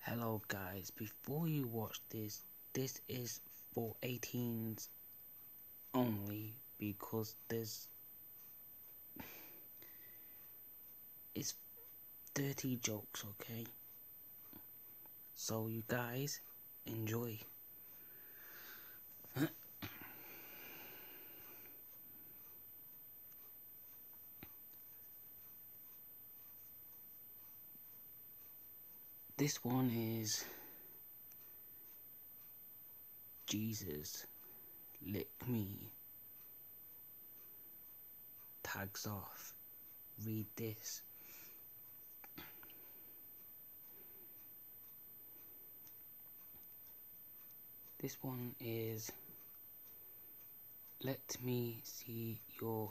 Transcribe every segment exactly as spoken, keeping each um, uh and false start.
Hello guys, before you watch this, this is for eighteens only because there's it's dirty jokes, okay? So you guys enjoy. This one is Jesus lick me, tags off, read this. This one is let me see your.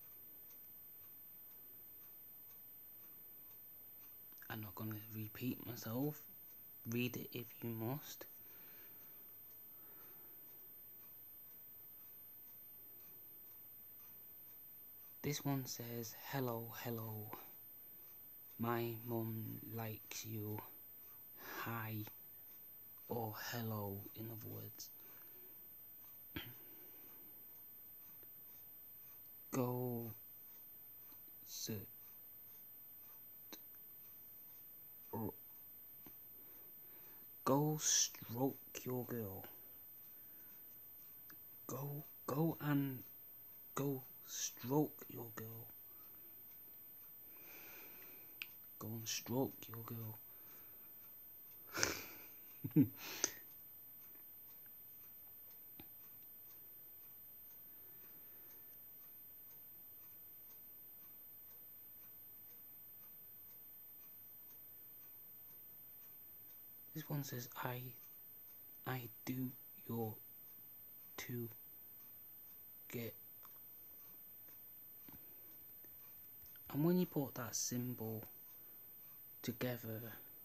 I'm not gonna repeat myself, read it if you must. This one says, hello, hello, my mum likes you, hi, or hello in other words. Go sit, go stroke your girl. Go, go and go stroke your girl. Go and stroke your girl. This one says, I, I do your to get. And when you put that symbol together,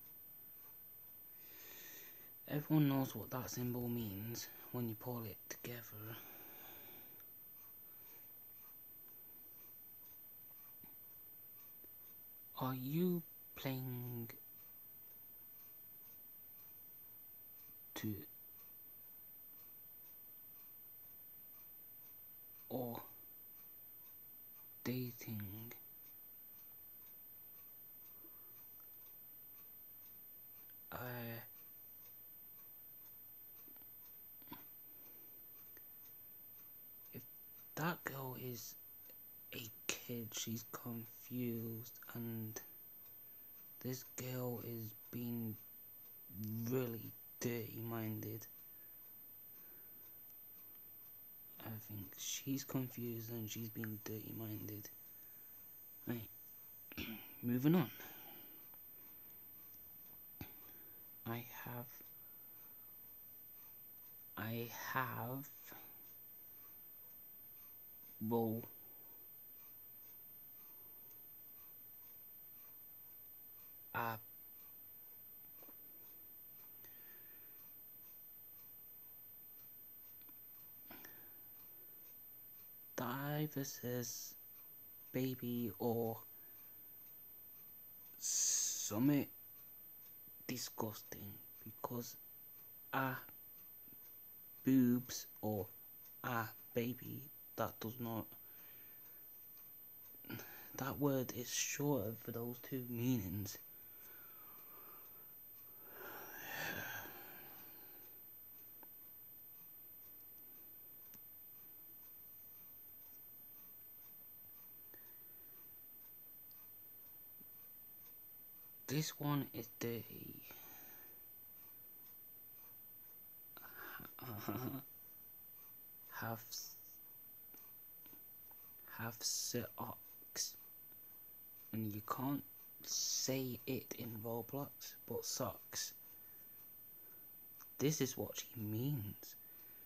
everyone knows what that symbol means when you pull it together. Are you playing to or dating? Uh, if that girl is a kid, she's confused, and this girl is being really dirty minded. I think she's confused and she's being dirty minded. Right, moving on. I have I have roll a either says baby or something disgusting because a boobs or a baby, that does not, that word is shorter for those two meanings. This one is dirty. have have socks, and you can't say it in Roblox, but socks. This is what she means.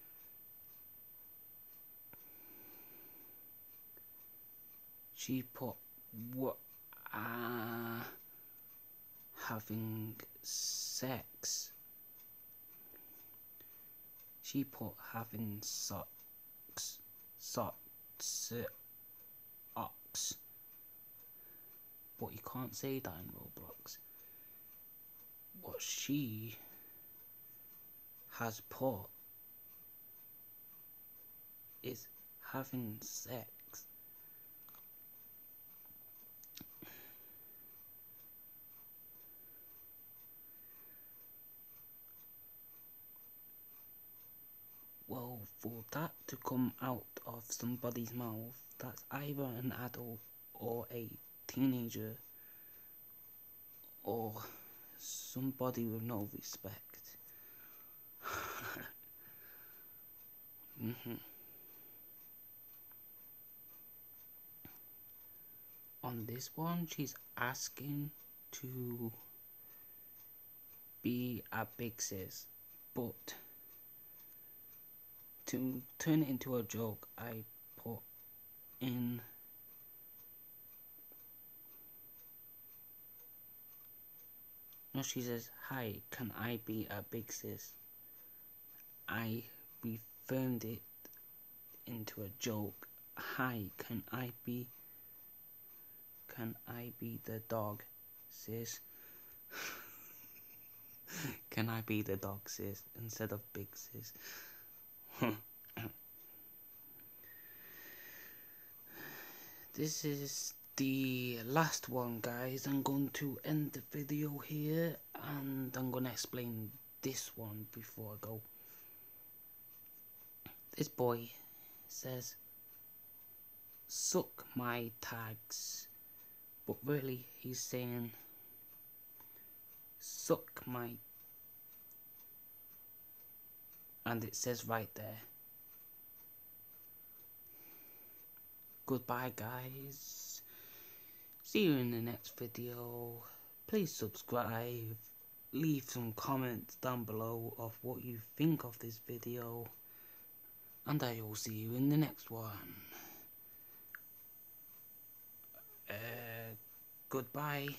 She put what uh, having sex. She put having socks, socks, socks. But you can't say that in Roblox. what she has put is having sex. Well, for that to come out of somebody's mouth, that's either an adult or a teenager or somebody with no respect. mm-hmm. On this one, she's asking to be a big sis, but to turn it into a joke, I put in no, she says, "Hi, can I be a big sis?" I reframed it into a joke. "Hi, can I be can I be the dog, sis?" Can I be the dog, sis, instead of big sis? This is the last one, guys. I'm going to end the video here, and I'm going to explain this one before I go. This boy says, "Suck my tags," but really he's saying, "Suck my," and it says right there. Goodbye, guys. See you in the next video. Please subscribe. Leave some comments down below of what you think of this video. And I will see you in the next one. Uh, goodbye.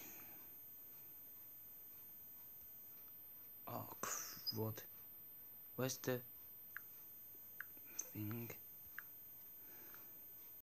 Oh, crud. Where's the thing?